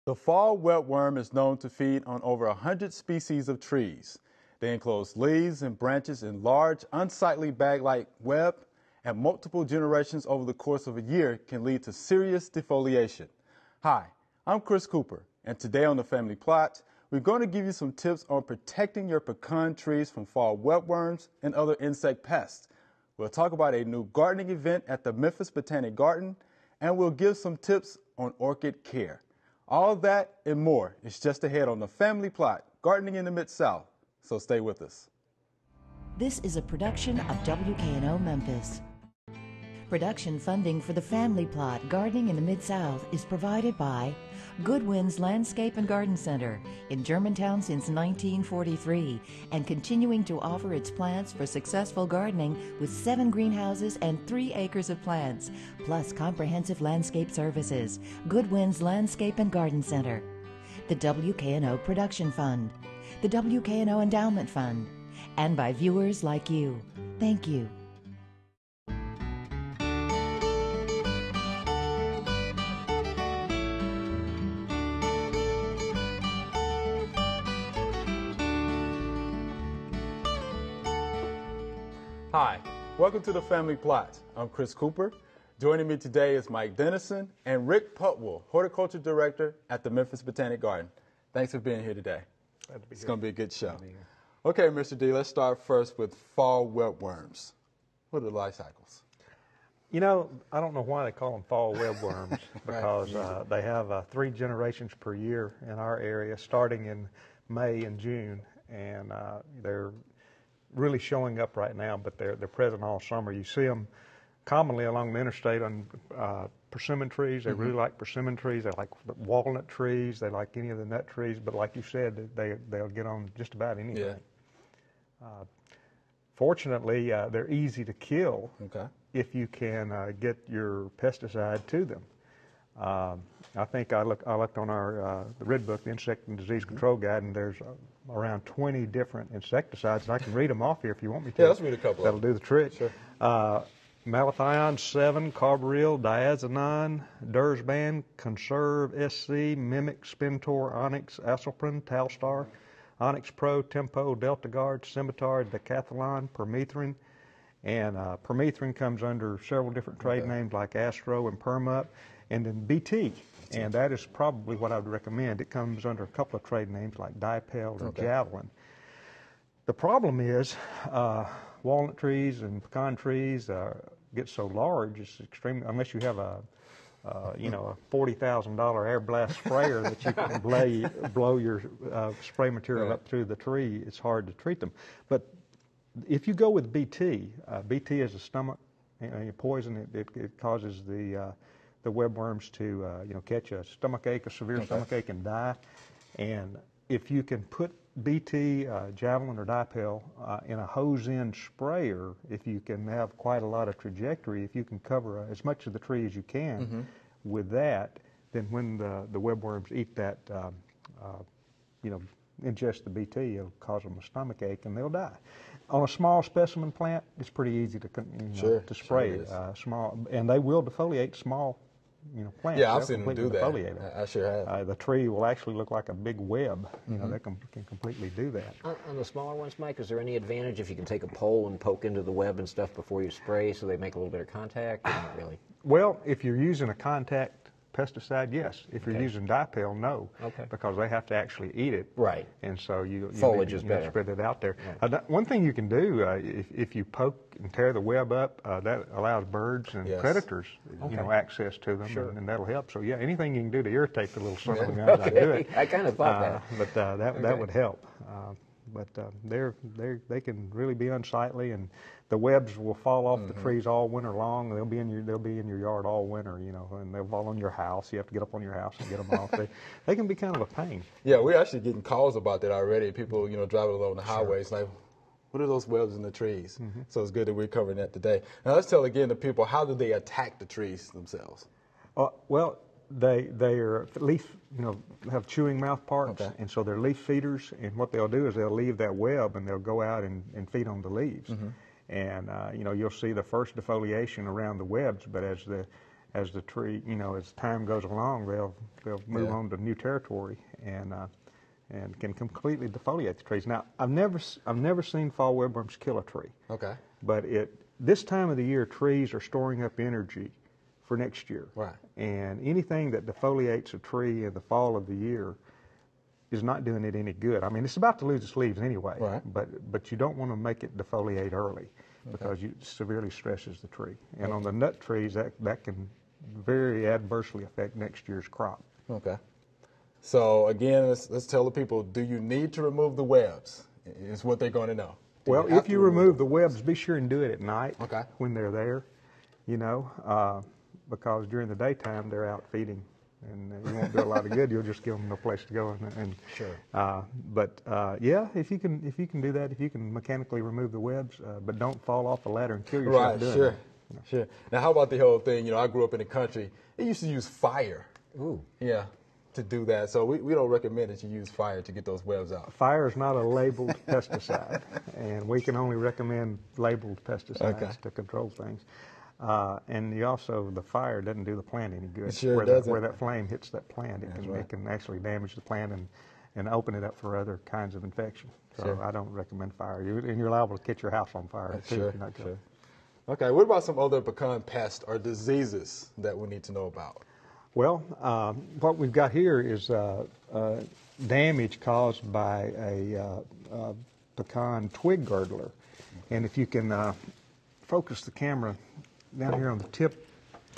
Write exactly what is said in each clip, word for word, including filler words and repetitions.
The fall webworm is known to feed on over one hundred species of trees. They enclose leaves and branches in large, unsightly bag-like web, and multiple generations over the course of a year can lead to serious defoliation. Hi, I'm Chris Cooper, and today on The Family Plot, we're going to give you some tips on protecting your pecan trees from fall webworms and other insect pests. We'll talk about a new gardening event at the Memphis Botanic Garden, and we'll give some tips on orchid care. All that and more is just ahead on The Family Plot, Gardening in the Mid-South. So stay with us. This is a production of W K N O Memphis. Production funding for The Family Plot, Gardening in the Mid-South is provided by Goodwin's Landscape and Garden Center in Germantown since nineteen forty-three and continuing to offer its plants for successful gardening with seven greenhouses and three acres of plants, plus comprehensive landscape services. Goodwin's Landscape and Garden Center. The W K N O Production Fund, the W K N O Endowment Fund, and by viewers like you. Thank you. Hi, welcome to The Family Plot. I'm Chris Cooper. Joining me today is Mike Dennison and Rick Putwell, Horticulture Director at the Memphis Botanic Garden. Thanks for being here today. Glad to be it's here. going to be a good show. Okay, Mister D, let's start first with fall webworms. What are the life cycles? You know, I don't know why they call them fall webworms because Right. uh, they have uh, three generations per year in our area, starting in May and June, and uh, they're really showing up right now, but they're they're present all summer. You see them commonly along the interstate on uh, persimmon trees. They mm-hmm. really like persimmon trees. They like walnut trees. They like any of the nut trees. But like you said, they they'll get on just about anything. Yeah. Uh, fortunately, uh, they're easy to kill okay. if you can uh, get your pesticide to them. Um, I think I look I looked on our uh, the Red Book, the Insect and Disease Control Guide, and there's uh, around twenty different insecticides, and I can read them off here if you want me to. Yeah, let's read a couple. That'll of them. do the trick. Sure. Uh, Malathion seven, Carbaryl, Diazinon, Dursban, Conserve S C, Mimic, Spintor, Onyx, Acelprin, Talstar, Onyx Pro, Tempo, Delta Guard, Scimitar, Decathlon, Permethrin, and uh, Permethrin comes under several different trade okay. names like Astro and Permup, and then B T, and that is probably what I would recommend. It comes under a couple of trade names like Dipel or okay. Javelin. The problem is uh, walnut trees and pecan trees uh, get so large, it's extremely, unless you have a Uh, you know, a forty thousand dollar air blast sprayer that you can blay, blow your uh, spray material right. up through the tree, it's hard to treat them. But if you go with B T, uh, B T is a stomach you know, poison. It, it, it causes the uh, the webworms to uh, you know catch a stomach ache, a severe okay. stomach ache, and die. And if you can put B T, uh, Javelin, or Dipel uh, in a hose-end sprayer, if you can have quite a lot of trajectory, if you can cover uh, as much of the tree as you can mm-hmm. with that, then when the, the webworms eat that, um, uh, you know, ingest the B T, it'll cause them a stomach ache and they'll die. On a small specimen plant, it's pretty easy to you know, sure. to spray. Sure uh, small, and they will defoliate small. You know, plants. Yeah, I've They'll seen them do defoliate that. them. I sure have. Uh, the tree will actually look like a big web. You mm-hmm. know, they can, can completely do that. On, on the smaller ones, Mike, is there any advantage if you can take a pole and poke into the web and stuff before you spray so they make a little bit of contact? Or not really? Well, if you're using a contact pesticide, yes. If you're okay. using Dipel, no. Okay. Because they have to actually eat it. Right. And so you, you foliage need, is you better. Spread it out there. Right. Uh, one thing you can do uh, if, if you poke and tear the web up, uh, that allows birds and yes. predators, okay. you know, access to them, sure. and, and that'll help. So yeah, anything you can do to irritate the little son of a Yeah. guns, okay. I do it. I kind of thought uh, that. But uh, that okay. that would help. Uh, but uh, they're they they can really be unsightly, and the webs will fall off mm-hmm. the trees all winter long. They'll be in your they'll be in your yard all winter, you know, and they'll fall on your house. You have to get up on your house and get them off. They, they can be kind of a pain. Yeah, we're actually getting calls about that already. People, you know, driving along the sure. highways like, what are those webs in the trees? Mm-hmm. So it's good that we're covering that today. Now let's tell again the people, how do they attack the trees themselves? Uh, well, they they are leaf, you know, have chewing mouth parts, okay. and so they're leaf feeders. And what they'll do is they'll leave that web and they'll go out and, and feed on the leaves. Mm-hmm. And uh, you know, you'll see the first defoliation around the webs, but as the as the tree, you know, as time goes along, they'll they'll move Yeah. on to new territory and uh, and can completely defoliate the trees. Now, I've never s- I've never seen fall webworms kill a tree, Okay. but it this time of the year, trees are storing up energy for next year. Right. And anything that defoliates a tree in the fall of the year is not doing it any good. I mean, it's about to lose its leaves anyway, Right. but but you don't want to make it defoliate early because you, it severely stresses the tree. And on the nut trees, that, that can very adversely affect next year's crop. Okay. So again, let's, let's tell the people, do you need to remove the webs? Is what they're going to know. Do Well, have if to you remove the webs, be sure and do it at night Okay. when they're there, you know, uh, because during the daytime they're out feeding, and uh, you won't do a lot of good. You'll just give them no place to go. And, and Sure. Uh, but uh, yeah, if you can, if you can do that, if you can mechanically remove the webs, uh, but don't fall off the ladder and kill yourself Right, doing sure, it. sure. Now, how about the whole thing? You know, I grew up in the country. They used to use fire. Ooh. Yeah, to do that. So we, we don't recommend that you use fire to get those webs out. Fire is not a labeled pesticide, and we can only recommend labeled pesticides Okay. to control things. Uh, and you also, the fire doesn't do the plant any good. It sure where doesn't. That, where that flame hits that plant, it That's can right. it can actually damage the plant and, and open it up for other kinds of infection. So Sure. I don't recommend fire. You, and you're liable to catch your house on fire too. Sure, if you're not careful. sure. Okay, what about some other pecan pests or diseases that we need to know about? Well, um, what we've got here is uh, uh, damage caused by a uh, uh, pecan twig girdler. And if you can uh, focus the camera down here on the tip,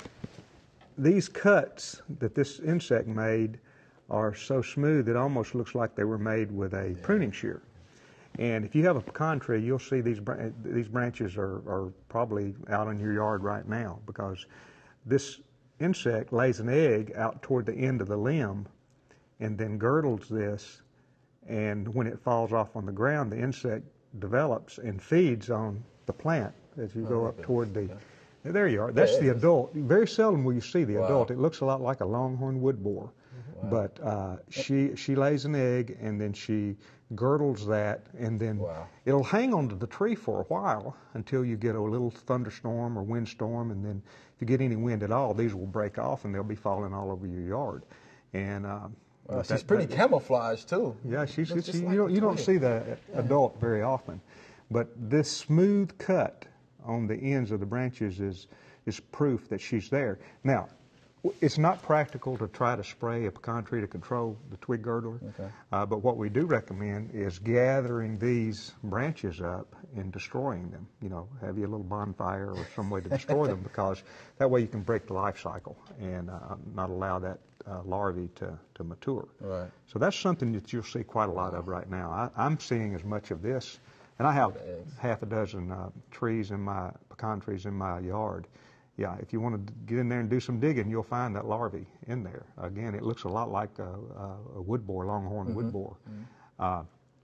these cuts that this insect made are so smooth it almost looks like they were made with a pruning shear. And if you have a pecan tree, you'll see these bran- these branches are, are probably out in your yard right now, because this insect lays an egg out toward the end of the limb and then girdles this, and when it falls off on the ground, the insect develops and feeds on the plant as you go up toward the... There you are. That's There it the is. adult. Very seldom will you see the Wow. adult. It looks a lot like a longhorn wood boar. But uh, she she lays an egg, and then she girdles that, and then Wow. it'll hang onto the tree for a while until you get a little thunderstorm or windstorm, and then if you get any wind at all, these will break off and they'll be falling all over your yard. And uh, Wow, but she's that- pretty that- camouflaged too. yeah, she's, Looks she, just you, like don't, the you don't twig. see the adult very often. But this smooth cut on the ends of the branches is, is proof that she's there. Now, w- it's not practical to try to spray a pecan tree to control the twig girdler, Okay. uh, but what we do recommend is gathering these branches up and destroying them. You know, have you a little bonfire or some way to destroy them, because that way you can break the life cycle and uh, not allow that uh, larvae to, to mature. Right. So that's something that you'll see quite a lot of right now. I, I'm seeing as much of this, and I have eggs. half a dozen uh, trees in my, pecan trees in my yard. Yeah, if you want to get in there and do some digging, you'll find that larvae in there. Again, it looks a lot like a, a, a wood boar, longhorn wood boar. Uh,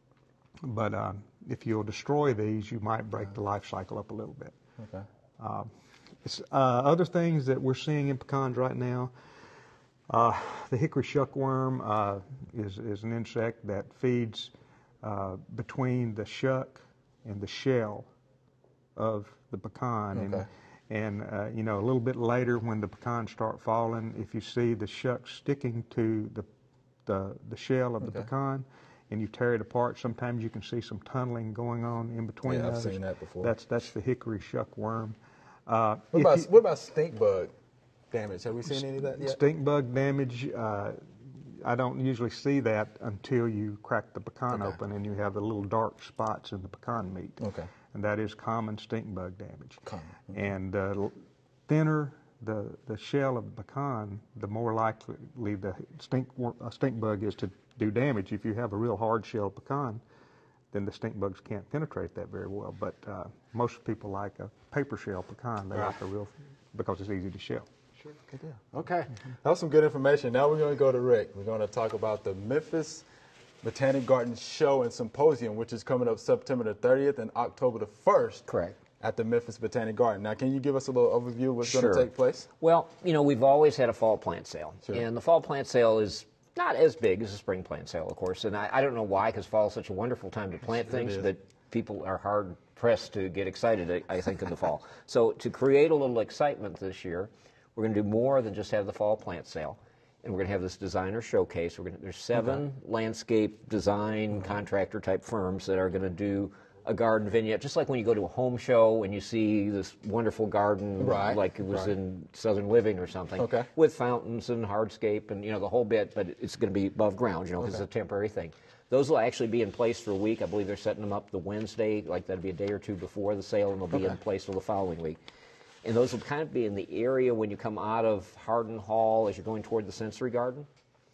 but uh, if you'll destroy these, you might break the life cycle up a little bit. Okay. It's, uh, other things that we're seeing in pecans right now, uh, the hickory shuckworm uh, is, is an insect that feeds uh, between the shuck and the shell of the pecan. Okay. And, and uh, you know, a little bit later when the pecans start falling, if you see the shuck sticking to the, the, the shell of the Okay. pecan, and you tear it apart, sometimes you can see some tunneling going on in between Yeah, I've those. seen that before. That's, that's the hickory shuckworm. Uh, What if about you- what about stink bug damage? Have we seen any of that yet? Stink bug damage, uh, I don't usually see that until you crack the pecan Okay. open and you have the little dark spots in the pecan meat. Okay. And that is common stink bug damage. Common, And uh, l- thinner the, the shell of the pecan, the more likely the stink, wor- a stink bug is to do damage. If you have a real hard shell pecan, then the stink bugs can't penetrate that very well. But uh, most people like a paper shell pecan. They Right. like a real, because it's easy to shell. Sure. Good deal. Okay. That was some good information. Now we're going to go to Rick. We're going to talk about the Memphis Botanic Garden Show and Symposium, which is coming up September the thirtieth and October the first. Correct. At the Memphis Botanic Garden. Now, can you give us a little overview of what's going Sure. to take place? Well, you know, we've always had a fall plant sale. Sure. And the fall plant sale is not as big as the spring plant sale, of course. And I, I don't know why, because fall is such a wonderful time to plant Sure it things is. that people are hard pressed to get excited, I, I think, in the fall. So to create a little excitement this year, we're going to do more than just have the fall plant sale. And we're going to have this designer showcase. We're going to, there's seven okay. landscape design mm-hmm. contractor type firms that are going to do a garden vignette, just like when you go to a home show and you see this wonderful garden, right. like it was right. in Southern Living or something, okay. with fountains and hardscape and you know the whole bit, but it's going to be above ground, you know, because okay. it's a temporary thing. Those will actually be in place for a week. I believe they're setting them up the Wednesday, like that'll be a day or two before the sale, and they'll be okay. in place till the following week. And those will kind of be in the area when you come out of Hardin Hall as you're going toward the sensory garden.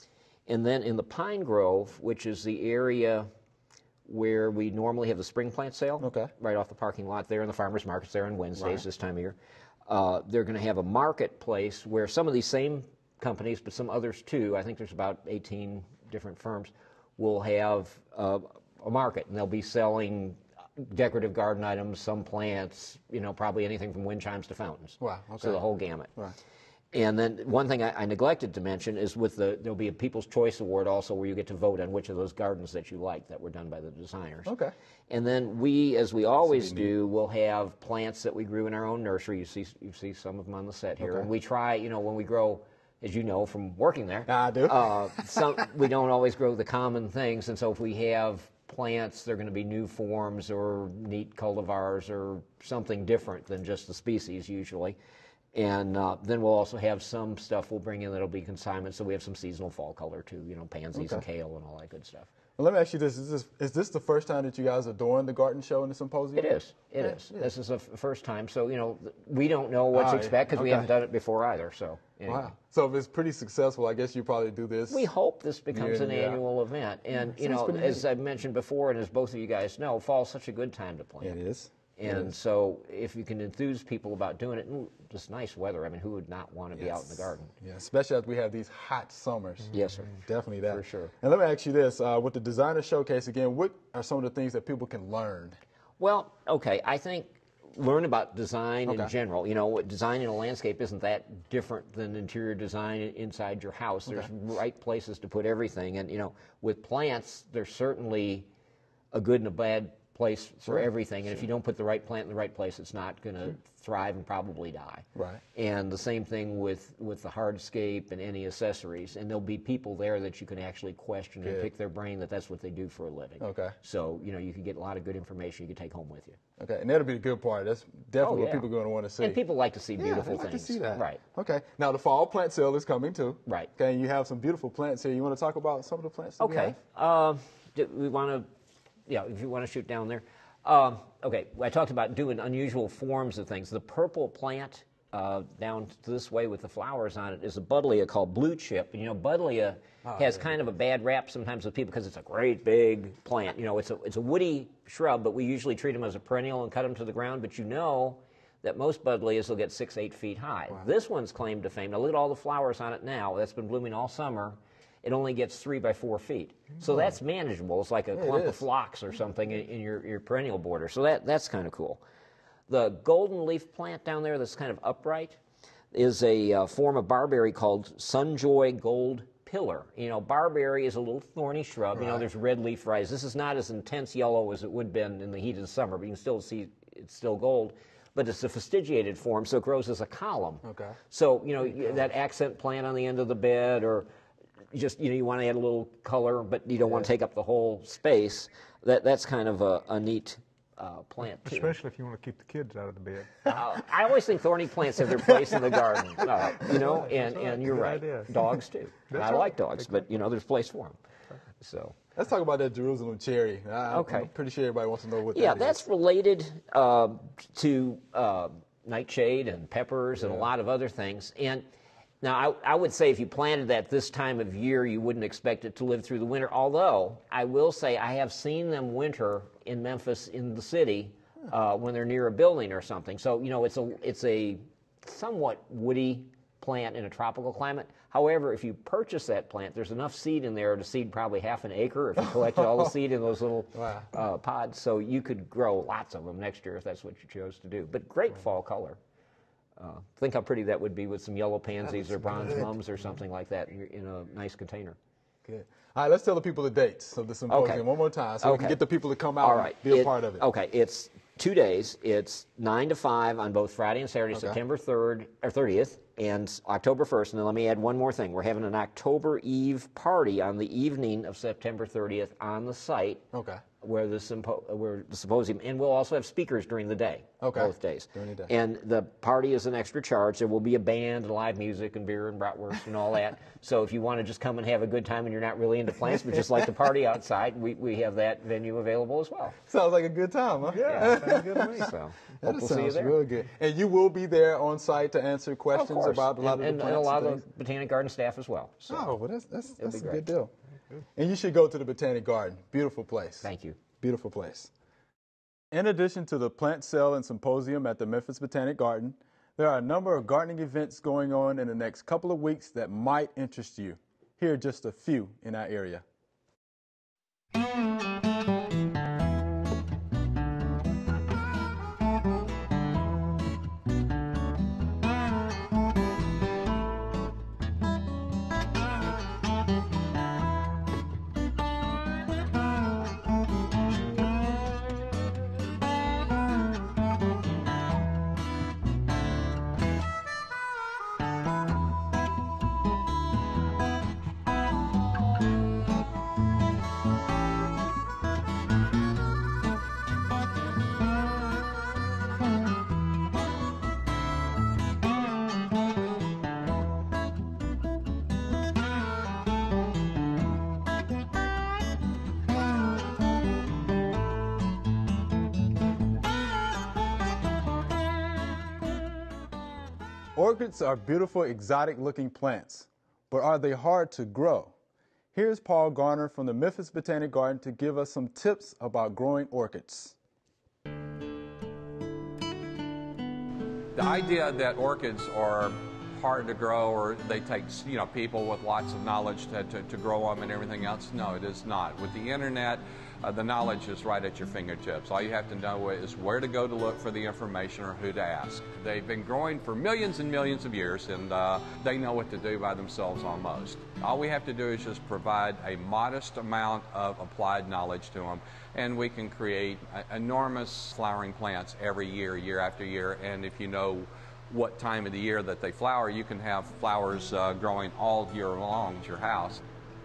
And then in the Pine Grove, which is the area where we normally have the spring plant sale, okay. right off the parking lot there, and the farmers markets there on Wednesdays right. this time of year. Uh, they're going to have a marketplace where some of these same companies, but some others too, I think there's about eighteen different firms, will have uh, a market, and they'll be selling decorative garden items, some plants, you know, probably anything from wind chimes to fountains. Wow, okay. So the whole gamut. Right. And then one thing I, I neglected to mention is with the, there'll be a People's Choice Award also where you get to vote on which of those gardens that you like that were done by the designers. Okay. And then we, as we always do, will have plants that we grew in our own nursery. You see, you see some of them on the set here. Okay. And we try, you know, when we grow, as you know from working there, I do. uh, some, we don't always grow the common things. And so if we have plants, they're going to be new forms or neat cultivars or something different than just the species usually. And uh, then we'll also have some stuff we'll bring in that'll be consignment. So we have some seasonal fall color too, you know, pansies okay. and kale and all that good stuff. Well, let me ask you this. Is, this: is this the first time that you guys are doing the garden show and the symposium? It is. It yeah, is. Yeah. This is the f- first time. So, you know, we don't know what to expect because okay. we haven't done it before either. So, anyway. Wow. So if it's pretty successful, I guess you probably do this. We hope this becomes yeah, an yeah. annual event. And, yeah, you know, as neat. I've mentioned before, and as both of you guys know, fall's such a good time to plant. It is. And yes. so if you can enthuse people about doing it, and just nice weather, I mean, who would not want to be yes. out in the garden? Yeah, especially as we have these hot summers. Mm-hmm. Yes, sir. Definitely that. For sure. And let me ask you this. Uh, with the designer showcase, again, what are some of the things that people can learn? Well, okay, I think learn about design okay. in general. You know, design in a landscape isn't that different than interior design inside your house. There's okay. right places to put everything. And, you know, with plants, there's certainly a good and a bad place for sure. everything, and sure. if you don't put the right plant in the right place, it's not going to sure. thrive and probably die. Right. And the same thing with, with the hardscape and any accessories, and there'll be people there that you can actually question good. and pick their brain that that's what they do for a living. Okay. So, you know, you can get a lot of good information you can take home with you. Okay, and that'll be the good part. That's definitely Oh, yeah. what people are going to want to see. And people like to see yeah, beautiful they like things. to see that. Right. Okay. Now the fall plant sale is coming too. Right. Okay, and you have some beautiful plants here. You want to talk about some of the plants that we Okay. have? Uh, do we want to, yeah, if you want to shoot down there. Um, okay, I talked about doing unusual forms of things. The purple plant uh, down this way with the flowers on it is a buddleia called blue chip. And, you know, buddleia oh, has yeah. kind of a bad rap sometimes with people because it's a great big plant. You know, it's a, it's a woody shrub, but we usually treat them as a perennial and cut them to the ground. But you know that most buddleias will get six, eight feet high. Wow. This one's claim to fame. Now look at all the flowers on it now. That's been blooming all summer. It only gets three by four feet. So that's manageable. It's like a yeah, clump of phlox or something in, in your, your perennial border. So that, that's kind of cool. The golden leaf plant down there that's kind of upright is a uh, form of barberry called Sunjoy Gold Pillar. You know, barberry is a little thorny shrub. Right. You know, there's red leaf varieties. This is not as intense yellow as it would have been in the heat of the summer, but you can still see it's still gold. But it's a fastigiated form, so it grows as a column. Okay. So, you know, that accent plant on the end of the bed, or just, you know, you want to add a little color, but you don't yeah. want to take up the whole space. That That's kind of a, a neat uh, plant, too. Especially if you want to keep the kids out of the bed. uh, I always think thorny plants have their place in the garden, uh, you know, and, right. and you're Good right. Idea. Dogs, too. I right. like dogs, but, you know, there's place for them. So. Let's talk about that Jerusalem cherry. I, okay. I'm pretty sure everybody wants to know what yeah, that is. Yeah, that's related uh, to uh, nightshade and peppers yeah. and a lot of other things. And now, I, I would say if you planted that this time of year, you wouldn't expect it to live through the winter. Although, I will say I have seen them winter in Memphis in the city uh, when they're near a building or something. So, you know, it's a, it's a somewhat woody plant in a tropical climate. However, if you purchase that plant, there's enough seed in there to seed probably half an acre if you collected all the seed in those little wow. uh, pods. So you could grow lots of them next year if that's what you chose to do. But great fall color. Uh, think how pretty that would be with some yellow pansies or bronze good. mums or something like that in, in a nice container. Good. All right, let's tell the people the dates of the symposium okay. one more time so okay. we can get the people to come out All right. and be a it, part of it. Okay, it's two days. It's nine to five on both Friday and Saturday, okay. September third or thirtieth, and October first. And then let me add one more thing. We're having an October Eve party on the evening of September thirtieth on the site. Okay. Where the, sympo where the symposium, and we'll also have speakers during the day, okay. both days. During the day. And the party is an extra charge. There will be a band, live music, and beer and bratwurst and all that. So if you want to just come and have a good time and you're not really into plants, but just like to party outside, we, we have that venue available as well. Sounds like a good time, huh? Yeah, sounds good to me. So that hope we'll sounds see you there. real good. And you will be there on site to answer Of questions course. about a lot and, of and, the and plants a lot and of the Botanic Garden staff as well. So oh, well, that's, that's, that's a great. good deal. And you should go to the Botanic Garden. Beautiful place. Thank you. Beautiful place. In addition to the plant sale and symposium at the Memphis Botanic Garden, there are a number of gardening events going on in the next couple of weeks that might interest you. Here are just a few in our area. Orchids are beautiful, exotic-looking plants, but are they hard to grow? Here's Paul Garner from the Memphis Botanic Garden to give us some tips about growing orchids. The idea that orchids are hard to grow, or they take, you know, people with lots of knowledge to, to, to grow them and everything else, no, it is not. With the internet, uh, the knowledge is right at your fingertips. All you have to know is where to go to look for the information or who to ask. They've been growing for millions and millions of years, and uh, they know what to do by themselves almost. All we have to do is just provide a modest amount of applied knowledge to them, and we can create enormous flowering plants every year, year after year. And if you know what time of the year that they flower, you can have flowers uh, growing all year long at your house.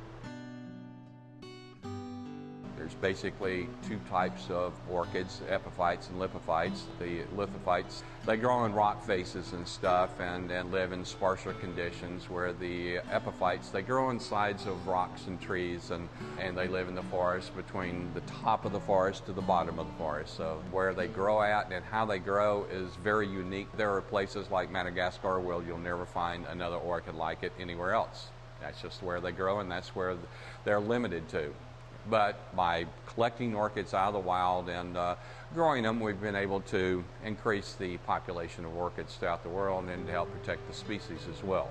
There's basically two types of orchids, epiphytes and lithophytes. The lithophytes, they grow in rock faces and stuff and, and live in sparser conditions, where the epiphytes, they grow in sides of rocks and trees, and, and they live in the forest between the top of the forest to the bottom of the forest. So where they grow at and how they grow is very unique. There are places like Madagascar where you'll never find another orchid like it anywhere else. That's just where they grow, and that's where they're limited to. But by collecting orchids out of the wild and uh, growing them, we've been able to increase the population of orchids throughout the world and to help protect the species as well.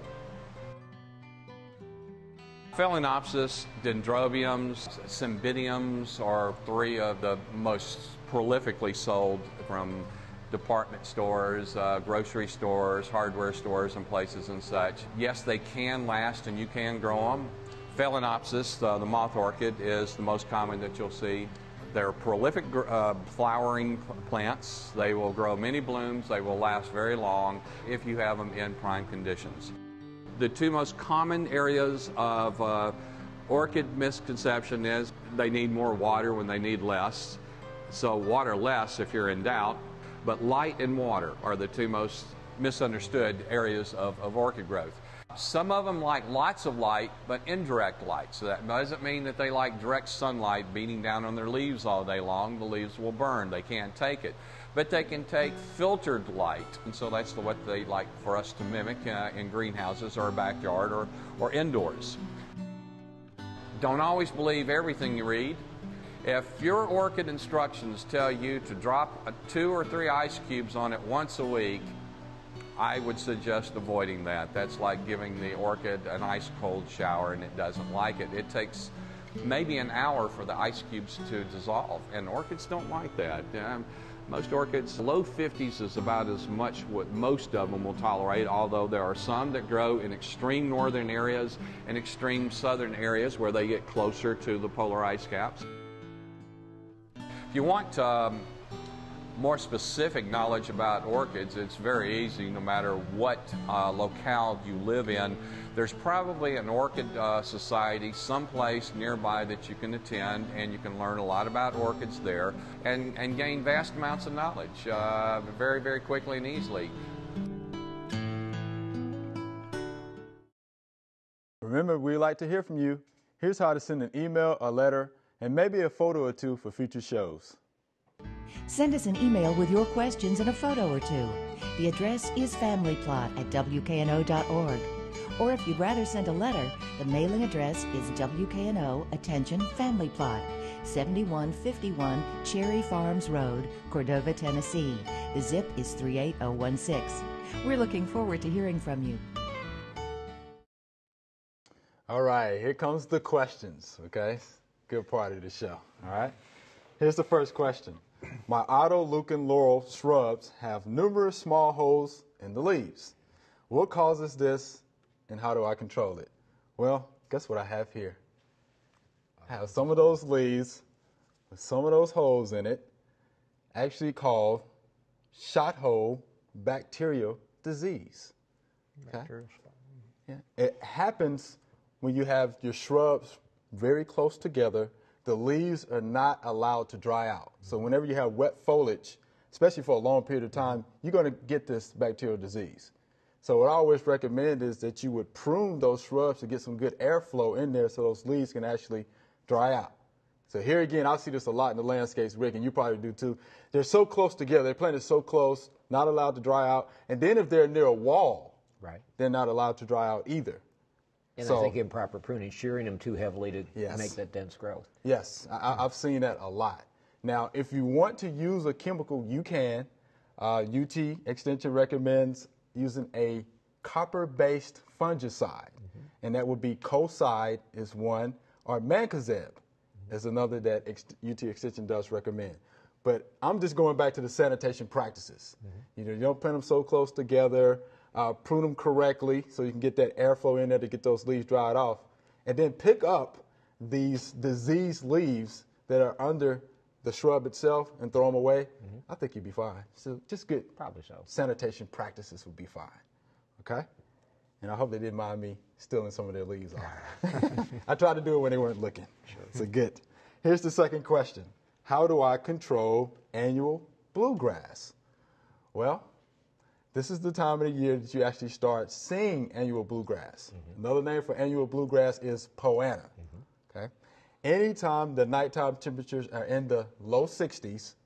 Phalaenopsis, Dendrobiums, Cymbidiums are three of the most prolifically sold from department stores, uh, grocery stores, hardware stores, and places and such. Yes, they can last and you can grow them. Phalaenopsis, uh, the moth orchid, is the most common that you'll see. They're prolific uh, flowering plants. They will grow many blooms. They will last very long if you have them in prime conditions. The two most common areas of uh, orchid misconception is they need more water when they need less. So water less if you're in doubt, but light and water are the two most misunderstood areas of, of orchid growth. Some of them like lots of light, but indirect light. So that doesn't mean that they like direct sunlight beating down on their leaves all day long. The leaves will burn. They can't take it. But they can take filtered light. And so that's what they like for us to mimic uh, in greenhouses or backyard or, or indoors. Don't always believe everything you read. If your orchid instructions tell you to drop a two or three ice cubes on it once a week, I would suggest avoiding that. That's like giving the orchid an ice cold shower and it doesn't like it. It takes maybe an hour for the ice cubes to dissolve, and orchids don't like that. Um, most orchids, low fifties is about as much what most of them will tolerate, although there are some that grow in extreme northern areas and extreme southern areas where they get closer to the polar ice caps. If you want um, more specific knowledge about orchids, it's very easy no matter what uh, locale you live in. There's probably an orchid uh, society someplace nearby that you can attend, and you can learn a lot about orchids there and, and gain vast amounts of knowledge uh, very, very quickly and easily. Remember, we'd like to hear from you. Here's how to send an email, a letter, and maybe a photo or two for future shows. Send us an email with your questions and a photo or two. The address is familyplot at W K N O dot org. Or if you'd rather send a letter, the mailing address is W K N O, attention, Family Plot, seventy-one fifty-one Cherry Farms Road, Cordova, Tennessee. The zip is three eight zero one six. We're looking forward to hearing from you. All right, here comes the questions, okay? Good part of the show, all right? Here's the first question. My autoleucon laurel shrubs have numerous small holes in the leaves. What causes this, and how do I control it? Well, guess what I have here? I have some of those leaves with some of those holes in it, actually called shot hole bacterial disease. Okay? Yeah. It happens when you have your shrubs very close together. The leaves are not allowed to dry out. So whenever you have wet foliage, especially for a long period of time, you're going to get this bacterial disease. So what I always recommend is that you would prune those shrubs to get some good airflow in there so those leaves can actually dry out. So here again, I see this a lot in the landscapes, Rick, and you probably do too. They're so close together. They're planted so close, not allowed to dry out. And then if they're near a wall, right, they're not allowed to dry out either. And so, I think improper pruning, shearing them too heavily to yes. make that dense growth. Yes, I, I've seen that a lot. Now, if you want to use a chemical, you can. Uh, U T Extension recommends using a copper-based fungicide, mm-hmm. and that would be Cocide is one, or Mancozeb mm-hmm. is another that Ex- U T Extension does recommend. But I'm just going back to the sanitation practices. Mm-hmm. You know, you don't plant them so close together. Uh, prune them correctly so you can get that airflow in there to get those leaves dried off. And then pick up these diseased leaves that are under the shrub itself and throw them away. Mm-hmm. I think you'd be fine. So just good Probably so. sanitation practices would be fine. Okay? And I hope they didn't mind me stealing some of their leaves off. I tried to do it when they weren't looking. Sure. So good. Here's the second question. How do I control annual bluegrass? Well, this is the time of the year that you actually start seeing annual bluegrass. Mm-hmm. Another name for annual bluegrass is poana. Mm-hmm. Okay? Anytime the nighttime temperatures are in the low sixties,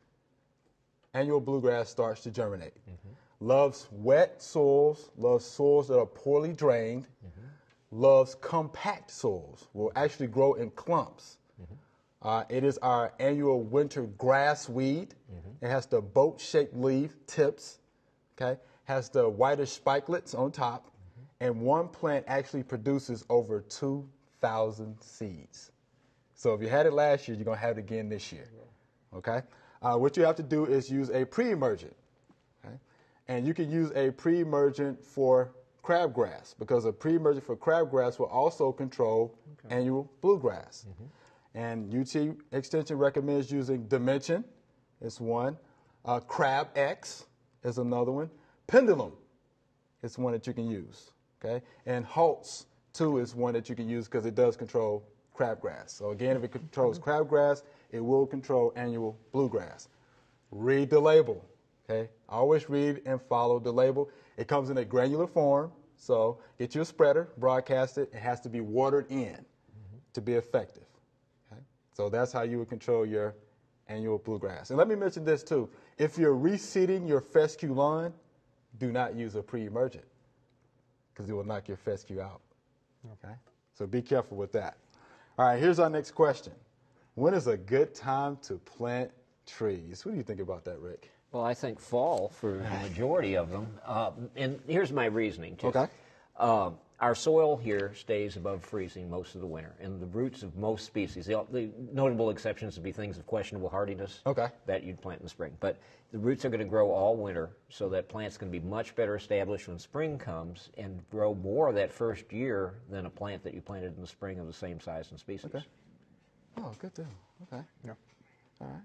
annual bluegrass starts to germinate. Mm-hmm. Loves wet soils, loves soils that are poorly drained, mm-hmm. loves compact soils, will actually grow in clumps. Mm-hmm. Uh, it is our annual winter grass weed. Mm-hmm. It has the boat-shaped leaf tips. Okay? Has the whitish spikelets on top, mm-hmm. and one plant actually produces over two thousand seeds. So if you had it last year, you're going to have it again this year. Yeah. Okay? Uh, what you have to do is use a pre-emergent. Okay? And you can use a pre-emergent for crabgrass, because a pre-emergent for crabgrass will also control okay. annual bluegrass. Mm-hmm. And U T Extension recommends using Dimension is one. Uh, Crab X is another one. Pendulum is one that you can use, okay? And Haltz, too, is one that you can use because it does control crabgrass. So again, if it controls crabgrass, it will control annual bluegrass. Read the label, okay? Always read and follow the label. It comes in a granular form, so get you a spreader, broadcast it. It has to be watered in mm-hmm. to be effective, okay? So that's how you would control your annual bluegrass. And let me mention this, too. If you're reseeding your fescue lawn, do not use a pre-emergent because it will knock your fescue out. Okay? So be careful with that. All right, here's our next question. When is a good time to plant trees? What do you think about that, Rick? Well, I think fall for the majority of them. Uh, and here's my reasoning, too. Okay. Uh, our soil here stays above freezing most of the winter, and the roots of most species, the, the notable exceptions would be things of questionable hardiness okay. that you'd plant in the spring. But the roots are going to grow all winter, so that plant's going to be much better established when spring comes and grow more that first year than a plant that you planted in the spring of the same size and species. Okay. Oh, good deal. Okay. Yeah. All right.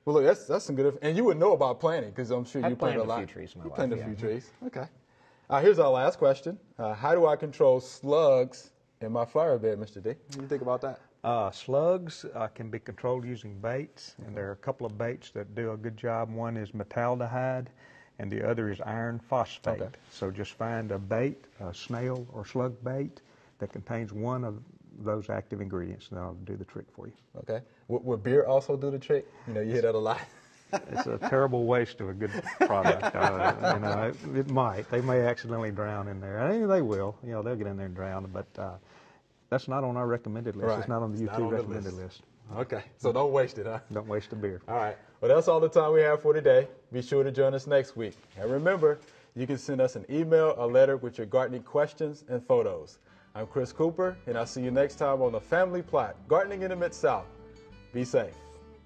Well, look, that's that's some good. And you would know about planting because I'm sure I've you planted a planted a lot. few trees in my you life, planted yeah. a few trees. Okay. Uh, here's our last question. Uh, how do I control slugs in my flower bed, Mister D? What do you think about that? Uh, slugs uh, can be controlled using baits, and there are a couple of baits that do a good job. One is metaldehyde, and the other is iron phosphate. Okay. So just find a bait, a snail or slug bait, that contains one of those active ingredients, and that'll do the trick for you. Okay. Would, would beer also do the trick? You know, you hear that a lot. It's a terrible waste of a good product. Uh, you know, it, it might. They may accidentally drown in there. I think they will. You know, they'll get in there and drown, but uh, that's not on our recommended list. Right. It's not on the It's U not T on the recommended list. list. Okay. So don't waste it, huh? Don't waste a beer. All right. Well, that's all the time we have for today. Be sure to join us next week. And remember, you can send us an email or letter with your gardening questions and photos. I'm Chris Cooper, and I'll see you next time on The Family Plot, Gardening in the Mid-South. Be safe.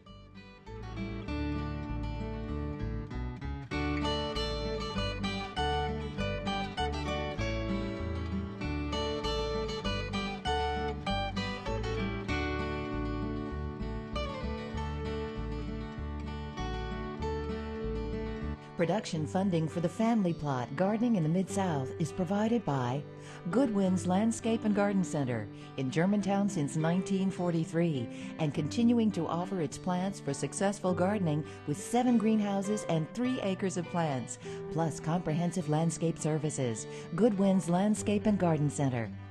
Production funding for The Family Plot, Gardening in the Mid-South is provided by Goodwin's Landscape and Garden Center in Germantown since nineteen forty-three and continuing to offer its plants for successful gardening with seven greenhouses and three acres of plants, plus comprehensive landscape services. Goodwin's Landscape and Garden Center.